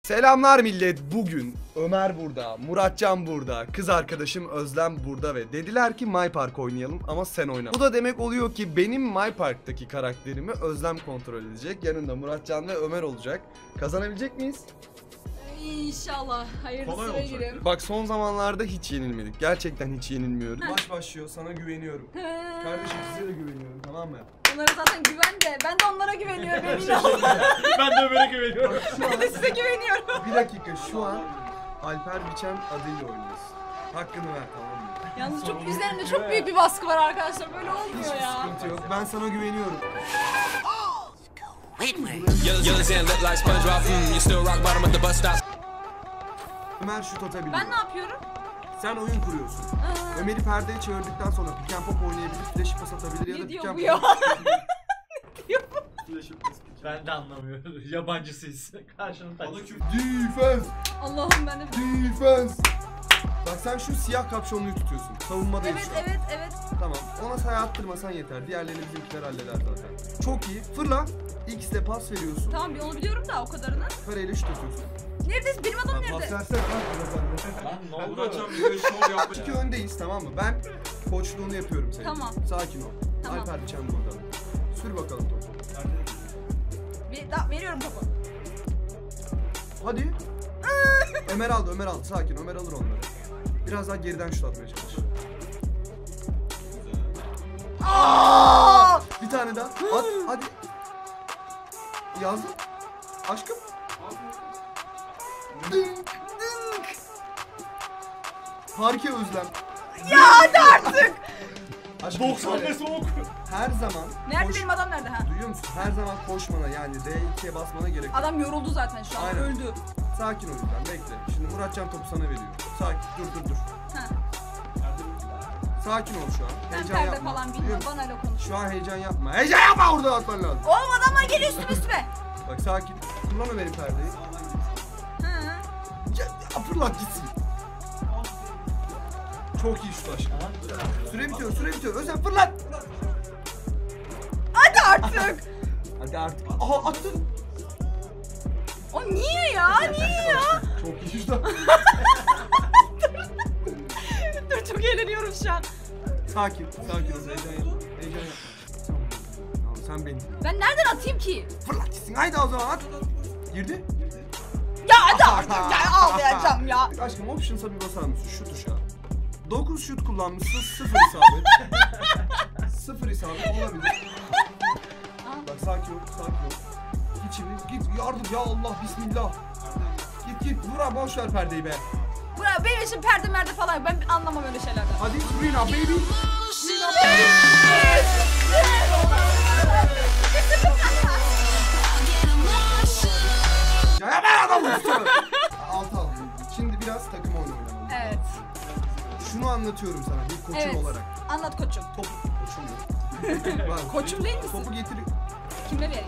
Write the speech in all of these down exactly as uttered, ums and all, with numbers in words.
Selamlar millet. Bugün Ömer burada, Muratcan burada, kız arkadaşım Özlem burada ve dediler ki My Park oynayalım ama sen oyna. Bu da demek oluyor ki benim My Park'taki karakterimi Özlem kontrol edecek. Yanında Muratcan ve Ömer olacak. Kazanabilecek miyiz? İnşallah. Hayırlısı girelim. Bak son zamanlarda hiç yenilmedik. Gerçekten hiç yenilmiyoruz. Maç başlıyor. Sana güveniyorum. Kardeşim size de güveniyorum, tamam mı? Onlara zaten güven de. Ben de onlara güveniyorum, emin ol. Ben de Ömer'e güveniyorum. Ben de size güveniyorum. Bir dakika, şu an Alper Biçen adıyla oynuyorsun. Hakkını ver, tamam mı? Yalnız çok üzerimde çok büyük bir baskı var arkadaşlar. Böyle olmuyor Hiçbir ya. sıkıntı yok. Ben sana güveniyorum. Ömer şut atabiliyor. Ben ne yapıyorum? Sen oyun kuruyorsun. Aa. Ömer'i perdeye çevirdikten sonra pick and pop oynayabilir, flash pas atabilir ya da Ne pick diyor and bu ya? pop. Ne diyor bu? Ben de anlamıyorum. Yabancısıyız. Karşını tak. Defense! Allah'ım ben de... Defense! Bak sen şu siyah kapşonluyu tutuyorsun. Savunmadayız Evet şu an. evet evet. Tamam. Ona sayı attırmasan yeter. Diğerlerini bizimkiler halleder zaten. Çok iyi. Fırla. X'de pas veriyorsun. Tamam bir onu biliyorum da o kadarını. Kareyle şut atıyorsun. Neredesin? Benim adam Pas nerede? versene. Lan Lan ne oldu? Muratcan bir şov yapmış. İki öndeyiz, tamam mı? Ben koçluğunu yapıyorum senin. Tamam. Sakin ol. Tamam. Alper Biçen burada. Sür bakalım topu. Bir, da, veriyorum topu. Hadi. Ömer aldı, Ömer aldı. Sakin, Ömer alır onları. Biraz daha geriden şut atmaya çalış. Aa! Bir tane daha. At, hadi. Yazdım. Aşkım. Dınk, dınk. Parke Özlem. Ya hadi artık. Aşkım, doksan şöyle, ve soğuk. her zaman Nerede koş- benim adam nerede ha? Duyuyor musun? Her zaman koşmana, yani R ikiye basmana gerek yok. Adam yoruldu zaten şu an. Aynen. Öldü. Sakin ol lütfen, bekle. Şimdi Muratcan topu sana veriyor. Sakin, dur dur dur. Ha. Sakin ol şu an. Ben Heyecan perde yapma. falan Biliyor bilmiyorum. musun? Bana öyle konuş. Şu an heyecan yapma. Heyecan yapma, orada atman lazım. Oğlum adamlar geliyor üstüme üstüme. Bak sakin. Kullan Ömer'in perdeyi. Hı. Ya, ya fırlat gitsin. Çok iyi şut aşkım. Süre bitiyor, süre bitiyor. Özlem fırlat. Hadi artık. Hadi artık. Aha attın. O niye ya? Niye ya? Çok iyi şut. Dur çok eğleniyorum şu an. Sakin, sakin ol. Heyecan yapma. Heyecan yapma. Tamam. Tamam, sen beni. Ben nereden atayım ki? Fırlat gitsin. Haydi o zaman at. Girdi. Ya hadi artık ya ağlayacağım ya. Aşkım options'a bir basar mısın şu tuşa? dokuz şut kullanmışsın, sıfır isabet. sıfır isabet olabilir. Bak sakin ol, sakin ol. Git şimdi, git yardım ya Allah, bismillah. Git git, vura boş ver perdeyi be. Bura benim için perde merde falan yok. Ben anlamam öyle şeylerden. Hadi Rina baby. Ya ben adamım üstüme. Altı aldım. Şimdi biraz takım oyunu oynayalım. Evet. Şunu anlatıyorum sana bir koçun Evet. olarak. Anlat koçum. Top, koçum yok. Bak, Koçum değil misin? Topu getir. Kimle vereyim?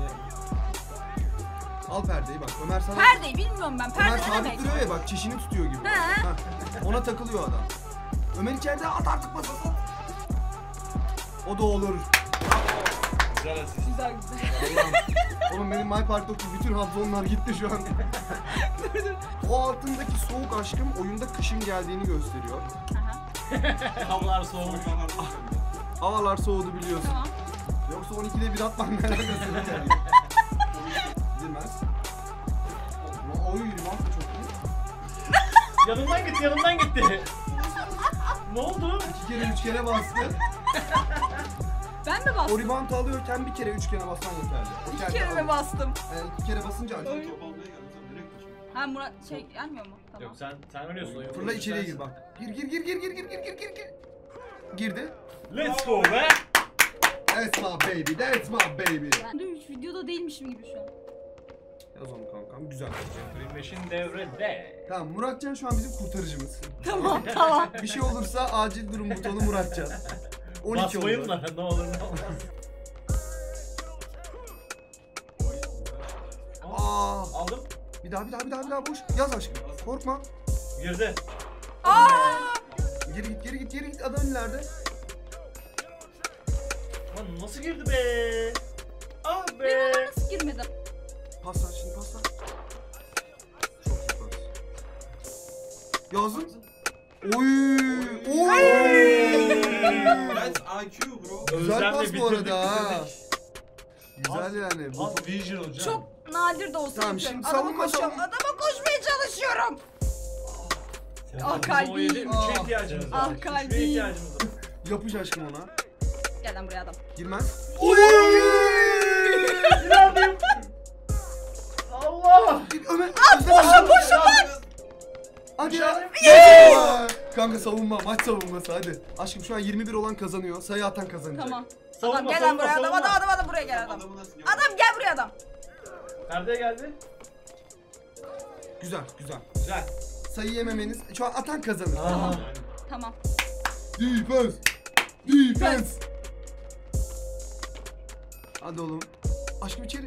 Al perdeyi bak. Ömer sana... Perdeyi bilmiyorum ben. Ömer Perde ne sabit demek? duruyor ya bak, çişini tutuyor gibi. He. Heh, ona takılıyor adam. Ömer içeride, at artık masası. O da olur. Güzel asist. Güzel güzel. Oğlum benim My Park'taki bütün hafızonlar gitti şu an. O altındaki soğuk aşkım oyunda kışın geldiğini gösteriyor. Aha. Havalar soğumuş. Havalar soğudu biliyorsun. Tamam. Yoksa on ikide bir atmam merak etsin. Gidilmez. O oyun yürüyüm aslında çok iyi. Yanından gitti, yanından gitti. Ne oldu? İki kere üç kere bastı. Ben mi O bastım? rebound alıyorken bir kere üç kere basman yeterli. O İki kendi kere alıyor. mi bastım? Yani iki kere basınca acı. Top almaya geldim sen direkt düşün. Ha Murat şey gelmiyor mu? Tamam. Yok sen sen oynuyorsun oyunu. Fırla içeriye gir bak. Gir gir gir gir gir gir gir gir gir gir. Girdi. Let's go be. That's my baby, that's my baby. Ben de hiç videoda değilmişim gibi şu an. Yaz onu kankam, güzel. Dream Machine devrede. Tamam, Muratcan şu an bizim kurtarıcımız. Tamam tamam. Bir şey olursa acil durum butonu Muratcan. on iki Basmayın oldu. da ne olur ne olmaz. Aa, Aldım. bir daha bir daha bir daha bir daha boş. Yaz aşkım. Korkma. Girdi. Aa! Geri git geri git geri git, adam ileride. Lan nasıl girdi be? Ah be. Benim ona nasıl girmedi? Pas ver şimdi, pas ver. Yazdım. Oy. Oy. That's I Q bro. Güzel Özlemle pas bu bitirdik, arada ha. bitirdik. Güzel yani. Bu- Az vision hocam. Çok nadir de olsa Tamam, yapıyorum. şimdi Adama savunma, koşuyorum. savunma. Adama koşmaya çalışıyorum. Senin Ah, bizim kalbim. o yedi, üçe Ah. ihtiyacımız var. Ah, Üçe kalbim. ihtiyacımız var. Yapış aşkım ona. Gel lan buraya adam. Girmez. Oy! İnanmıyorum. Allah! Ömer. Aa boşum Hadi ya. Kanka savunma, maç savunması hadi. Aşkım şu an yirmi bir olan kazanıyor. Sayı atan kazanacak. Tamam. Savunma, Adam gel lan savunma, buraya adam. savunma. Adam adam adam buraya gel adam. Adamı nasıl yapıyor? Adam gel buraya adam. Nerede geldi? Güzel, güzel. Güzel. Sayı yememeniz. Şu an atan kazanır. Aa. Tamam. Defense. Defense. Hadi oğlum. Aşkım içeri.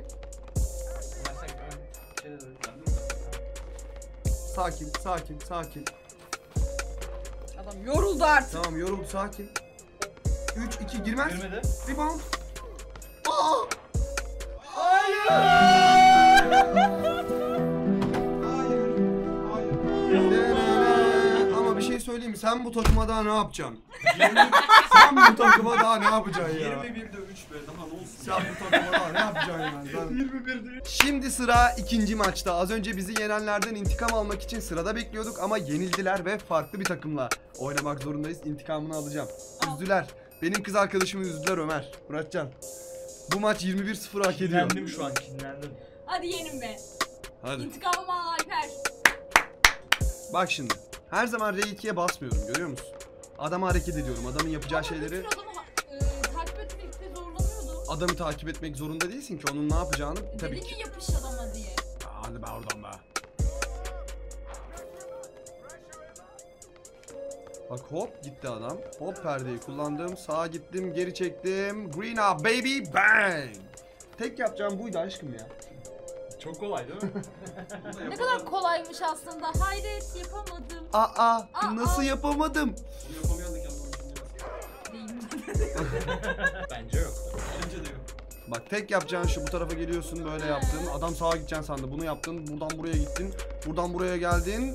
Sakin, sakin, sakin. Adam yoruldu artık. Tamam yoruldu, sakin. üç iki girmez. Girmedi. Rebound. Aa! Hayır. Hayır. Ama bir şey söyleyeyim mi? Sen bu takıma daha ne yapacaksın? Sen bu takıma daha ne yapacaksın ya? yirmi birde üç be daha ne olsun. Sen bu takıma daha ne yapacaksın yani? Sen- yirmi birde. Şimdi sıra ikinci maçta. Az önce bizi yenenlerden intikam almak için sırada bekliyorduk ama yenildiler ve farklı bir takımla oynamak zorundayız. İntikamını alacağım. Üzdüler. Benim kız arkadaşımı üzdüler Ömer. Muratcan. Bu maç yirmi bir sıfır hak ediyor. Kinlendim şu an, kinlendim. Hadi yenin be. Hadi. İntikamımı al Alper. Bak şimdi. Her zaman R ikiye basmıyorum, görüyor musun? Adama hareket ediyorum. Adamın yapacağı şeyleri Ama bütün adamı e, takip etmekte zorlanıyordu. adamı takip etmek zorunda değilsin ki onun ne yapacağını tabii Dedi ki. ki yapış adama diye. Aa, hadi be oradan be. Bak hop gitti adam. Hop perdeyi kullandım. Sağa gittim, geri çektim. Green up baby bang. Tek yapacağım buydu aşkım ya. Çok kolay değil mi? Ne kadar kolaymış aslında. Hayret yapamadım. Aa, Aa, nasıl aa. yapamadım? Bunu yapamayan da kendini düşünüyor. Değil. Bence yok. Bence de yok. Bak tek yapacağın şu, bu tarafa geliyorsun böyle yaptın. Adam sağa gideceksin sandı, bunu yaptın. Buradan buraya gittin. Buradan buraya geldin.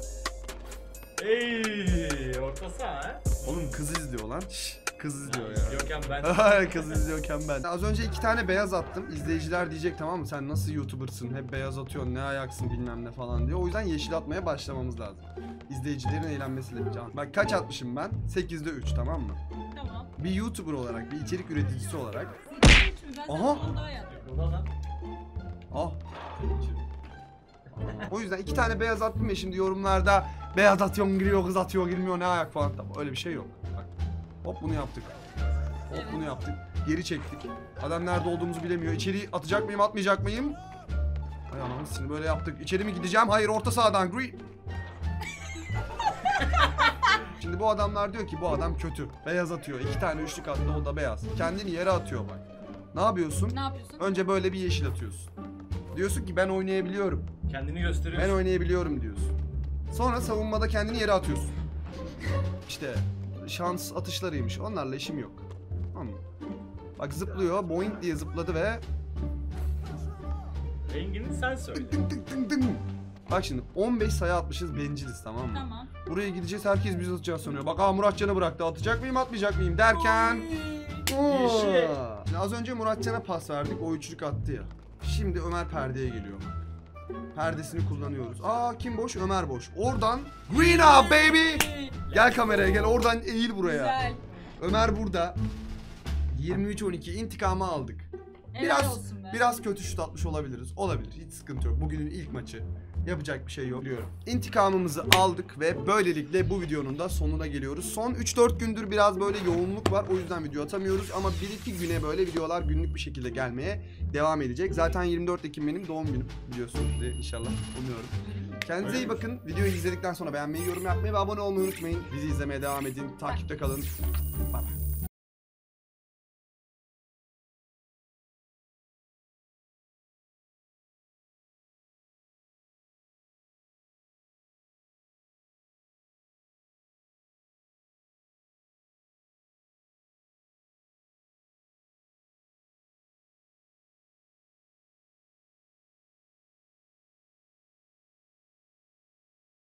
Ey, orta saha ha? Oğlum kız izliyor lan. Şş, kız izliyor ya. Yokken ben. Kız izliyorken ben. Az önce iki tane beyaz attım. İzleyiciler diyecek tamam mı? Sen nasıl YouTuber'sın? Hep beyaz atıyorsun. Ne ayaksın bilmem ne falan diyor. O yüzden yeşil atmaya başlamamız lazım. İzleyicilerin eğlenmesiyle can. Bak kaç atmışım ben? sekizde üç tamam mı? Tamam. Bir YouTuber olarak, bir içerik üreticisi olarak. Ben Aha. zaten daha yaptım. Burada lan. Ah. O yüzden iki tane beyaz attım ya şimdi yorumlarda beyaz atıyorsun giriyor, kız atıyor girmiyor, ne ayak falan. Tamam, öyle bir şey yok. Bak. Hop bunu yaptık. Hop Evet. bunu yaptık. Geri çektik. Adam nerede olduğumuzu bilemiyor. İçeri atacak mıyım, atmayacak mıyım? Ay anam, şimdi böyle yaptık. İçeri mi gideceğim? Hayır, orta sahadan. Green. Şimdi bu adamlar diyor ki bu adam kötü. Beyaz atıyor. İki tane üçlük attı, o da beyaz. Kendini yere atıyor bak. Ne yapıyorsun? Ne yapıyorsun? Önce böyle bir yeşil atıyorsun. Diyorsun ki ben oynayabiliyorum. Kendini Ben gösteriyorsun. oynayabiliyorum diyorsun. Sonra savunmada kendini yere atıyorsun. İşte şans atışlarıymış. Onlarla işim yok. Tamam mı? Bak zıplıyor. Boing diye zıpladı ve Rengini sen söyle. tık tık tık tık. Bak şimdi on beş sayı atmışız, benciliz tamam mı? Tamam. Buraya gideceğiz, herkes biz atacağız sanıyor. Bak aa Muratcan'ı bıraktı, atacak mıyım atmayacak mıyım derken. Oo. Yeşil. Şimdi az önce Muratcan'a pas verdik, o üçlük attı ya. Şimdi Ömer perdeye geliyor. Perdesini kullanıyoruz. Aa kim boş? Ömer boş. Oradan Green up baby. Gel kameraya gel, oradan eğil buraya. Güzel. Ömer burada. yirmi üç on iki intikamı aldık. Helal Biraz olsun be. biraz kötü şut atmış olabiliriz. Olabilir. Hiç sıkıntı yok. Bugünün ilk maçı. Yapacak bir şey yok diyorum. İntikamımızı aldık ve böylelikle bu videonun da sonuna geliyoruz. Son üç dört gündür biraz böyle yoğunluk var. O yüzden video atamıyoruz ama bir iki güne böyle videolar günlük bir şekilde gelmeye devam edecek. Zaten yirmi dört Ekim benim doğum günüm biliyorsunuz inşallah. Umuyorum. Kendinize iyi bakın. Videoyu izledikten sonra beğenmeyi, yorum yapmayı ve abone olmayı unutmayın. Bizi izlemeye devam edin. Takipte kalın. Bye bye.